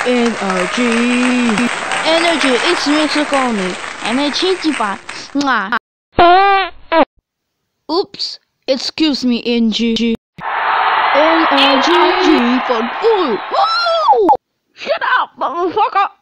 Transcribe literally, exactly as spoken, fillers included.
Energy. Energy, it's me, calling. And I changed it back. Mwah. Oops. Excuse me, N G. Energy for food. Shut up, motherfucker.